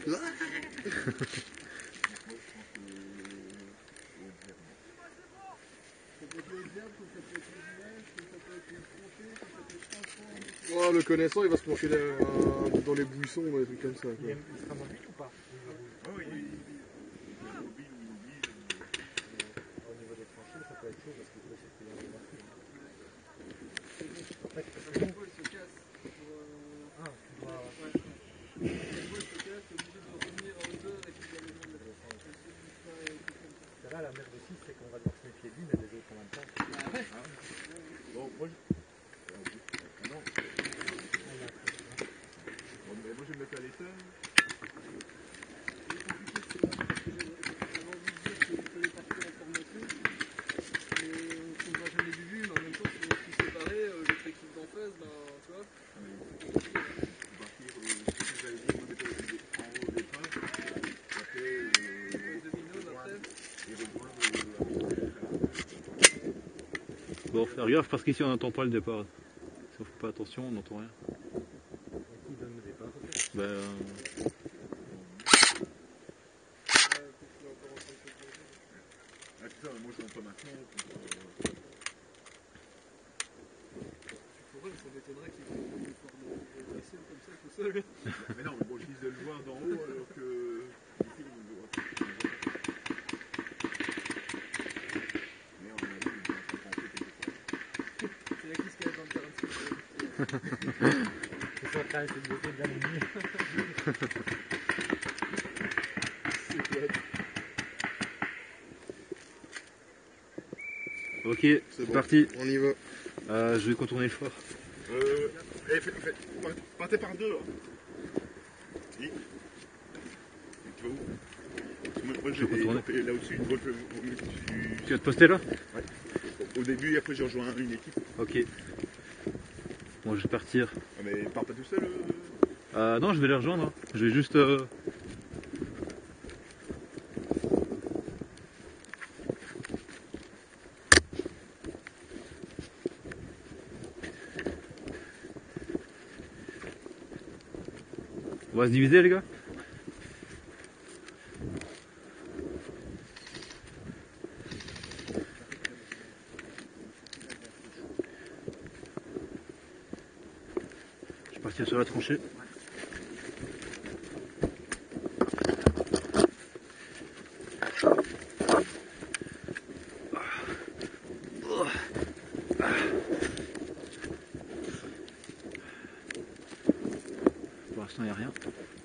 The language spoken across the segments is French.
Oh, le connaissant, il va se plancher dans les buissons, des trucs comme ça. Quoi. Il sera mobile ou pas? Oui, Au niveau des tranchées, ça peut être chaud parce qu'il peut circuler dans les marques. En fait, parce que le vol se casse. Ah, tu dois. Ouais. Le vol se casse, t'es obligé de revenir en hauteur et puis d'aller dans le sens. Là, la merde aussi, c'est qu'on va devoir se méfier d'une et des autres en même temps. Ah ouais. Bon, moi, non. Bon, mais moi, je vais me mettre à l'état. Bon, faire gaffe parce qu'ici on n'entend pas le départ. Si on fait pas attention, on n'entend rien. Qui donne le départ? Ah, putain, moi je rentre pas maintenant. Pour eux, ça m'étonnerait qu'ils fassent un effort de passer comme ça tout seul. Mais non, mais bon, je risque de le voir d'en haut alors que. Ici, on le voit. Mais on a vu, il est en train de penser quelque part. C'est la kiss qui est dans le terrain de foot. C'est ça, quand c'est de bien mieux. C'est chouette. Ok, c'est parti. On y va. Je vais contourner le fort. Partez par deux. Hein. Et tu vas où? Moi je vais contourner là au-dessus. Tu vas te poster là? Ouais. Au début et après j'ai rejoint une équipe. Ok. Bon, je vais partir. Ah, mais pars pas tout seul Non, je vais les rejoindre. Hein. Je vais juste... On va se diviser les gars? Je vais partir sur la tranchée. Pour l'instant il n'y a rien.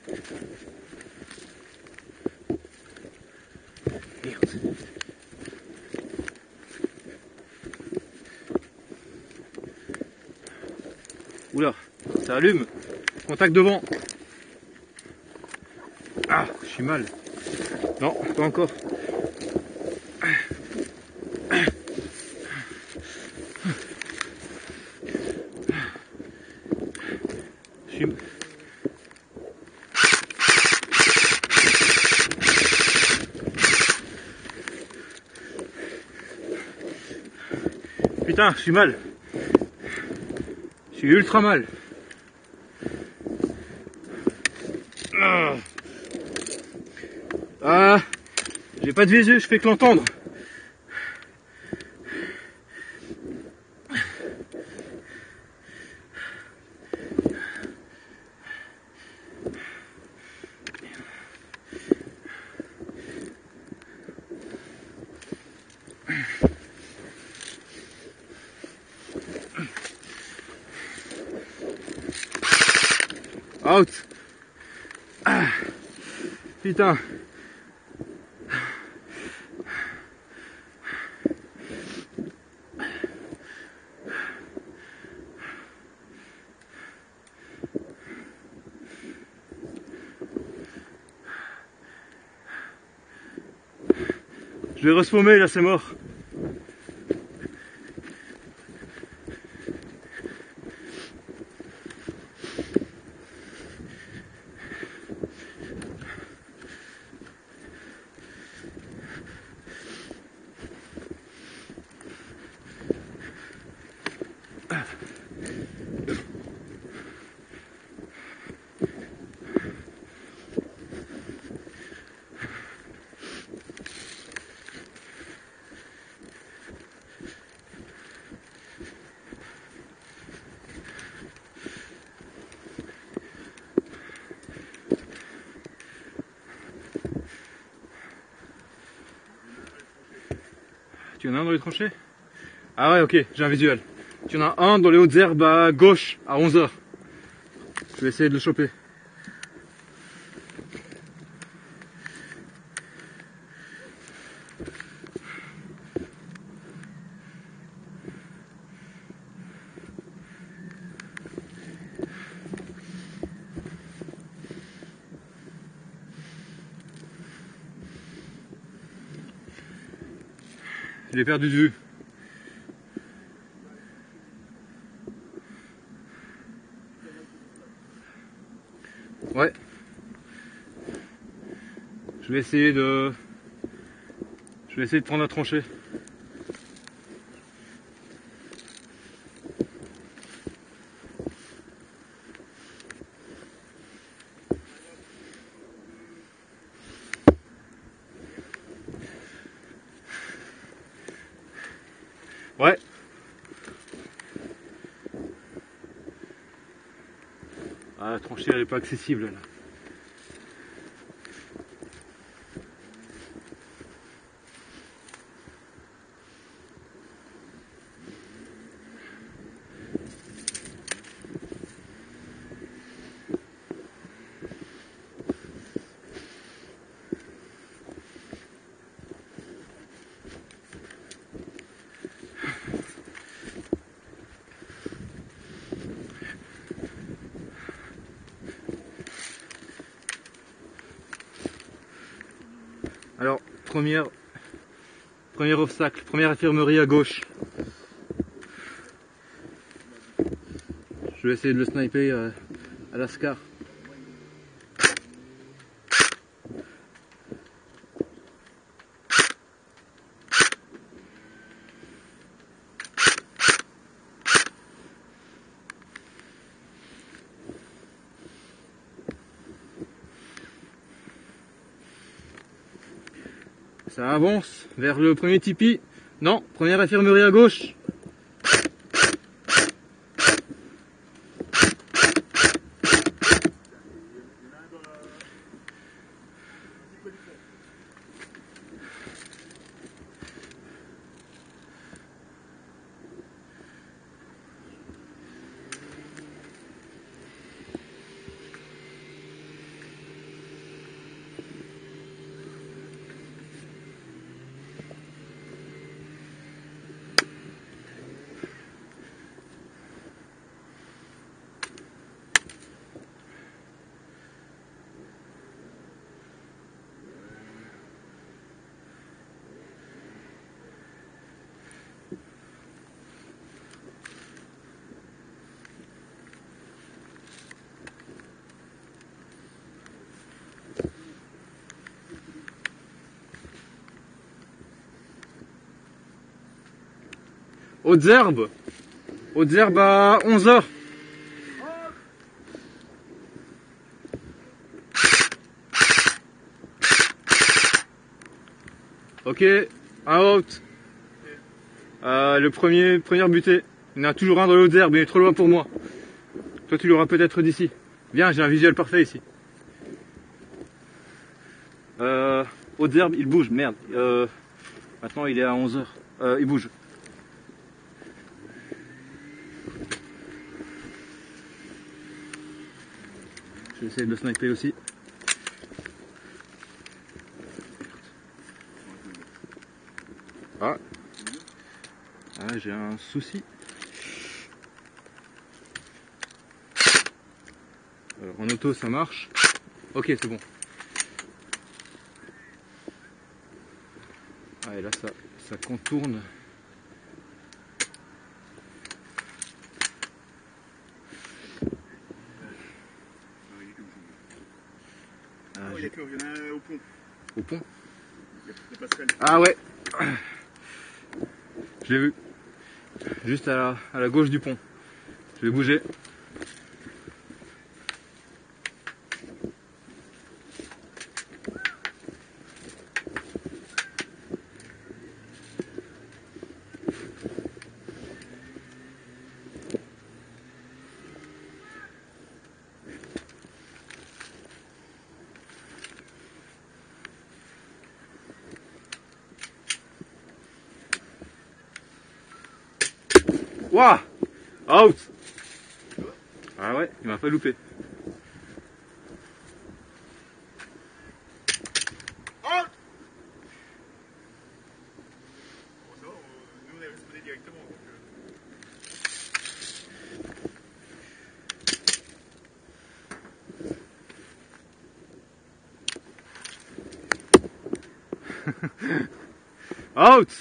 Merde. Oula, ça allume. Contact devant. Ah, je suis mal. Non, pas encore. Je suis... Putain, je suis mal. Je suis ultra mal. Ah, j'ai pas de visu, je fais que l'entendre. Out. Ah, putain. Je vais respawner là, c'est mort. y en a un dans les tranchées? Ah ouais, ok, j'ai un visuel. Il y en a un dans les hautes herbes à gauche à 11h. Je vais essayer de le choper. Je l'ai perdu de vue. Ouais. Je vais essayer de prendre la tranchée. Ouais. Ah, la tranchée elle est pas accessible là. Alors, premier obstacle, première infirmerie à gauche. Je vais essayer de le sniper à la SCAR. Ça avance vers le premier tipi. Non, première infirmerie à gauche. Hautes herbes à 11h. Ok, un out. Première butée. Il y en a toujours un dans les hautes herbes, il est trop loin pour moi. Toi tu l'auras peut-être d'ici. Viens, j'ai un visuel parfait ici. Hautes herbes, il bouge, merde. Maintenant il est à 11h. Il bouge. Je vais essayer de le sniper aussi. Ah, j'ai un souci. Alors, en auto ça marche. Ok, c'est bon. Ah, et là ça contourne. Ah, oui, d'accord, il y en a un au pont. Au pont? Il y a Pascal. Ah ouais. Je l'ai vu. Juste à la gauche du pont. Je vais bouger. Wouah! Out! Ah ouais, il m'a pas loupé. Out! Bon, ça va, nous on est responsé directement. Donc, Out!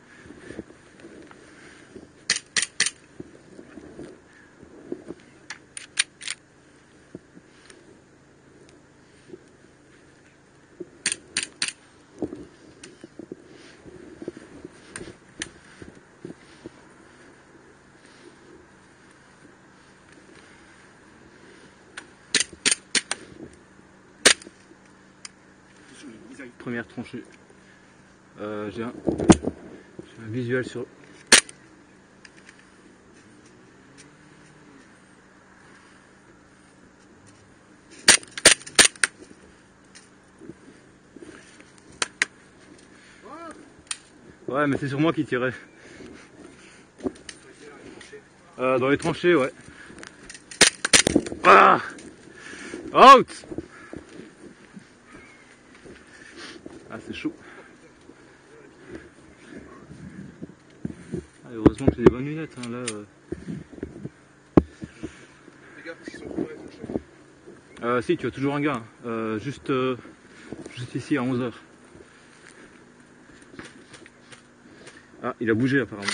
Première tranchée. J'ai un visuel sur. Ouais, mais c'est sur moi qui tirait. Dans les tranchées, ouais. Ah! Out! Ah, c'est chaud. Ah, heureusement que j'ai des bonnes lunettes, hein, là. Les gars, parce qu'ils sont dans les tranchées. Si, tu as toujours un gars. Juste ici à 11h. Ah, il a bougé apparemment.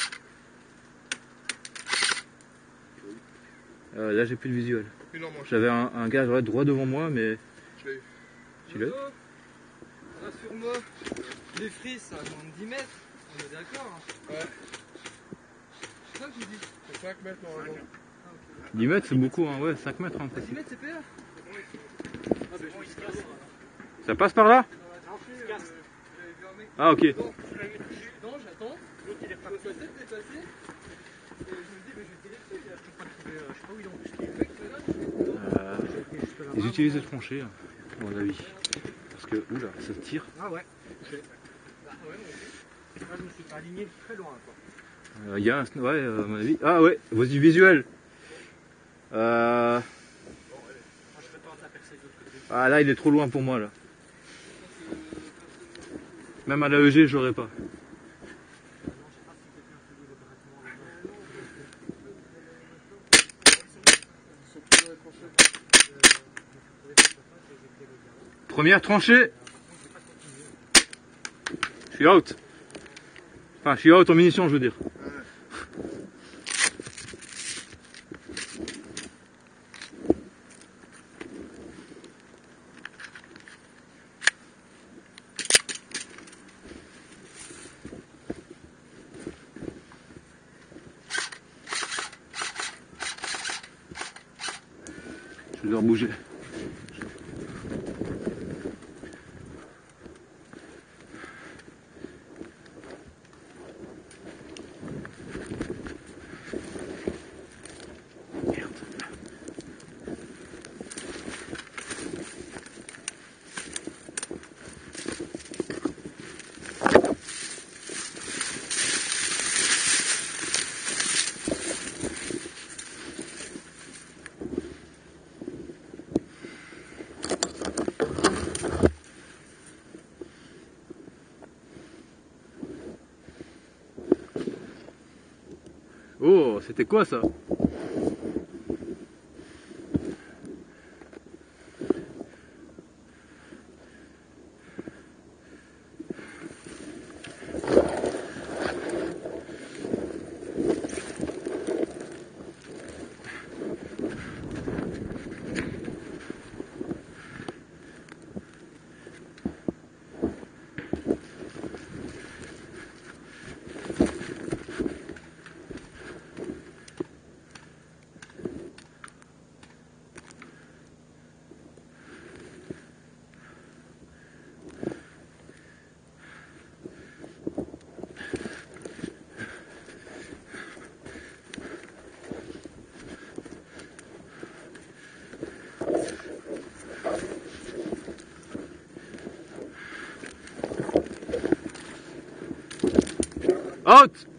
Là, j'ai plus de visuel. Une en manche. J'avais un gars droit devant moi, mais. Je l'ai eu. Tu l'as? Rassure-moi, les frises ça à moins de 10 mètres, on est d'accord. Ouais. C'est ça que j'ai dit. C'est 5 mètres normalement. 10 mètres, c'est beaucoup, hein. Ouais, 5 mètres. Hein, 10 mètres c'est PA. Ah ben je me casse. Ça passe par là? J'avais vu un mec. Ah, ok. Non, j'attends. L'autre il est reparti. Il va peut-être dépasser. Et je me dis, mais je vais tirer le truc. Je peux pas le trouver. Je sais pas où il est. Le mec c'est là. Ils utilisent les tranchées, à mon avis. Parce que, oula, ça tire. Ah ouais. Bah ouais, ok. Là je me suis pas aligné très loin quoi. Il y a un. Ouais, à mon avis. Ah, ouais, voici visuel. Moi je serais pas en t'apercer de l'autre côté. Ah, là, il est trop loin pour moi, là. Même à l'AEG, je l'aurais pas. Ils sont tous dans les tranchées. Première tranchée. Je suis out. Enfin, je suis out en munitions, je veux dire. Je vais devoir bouger. Oh, c'était quoi ça? Out!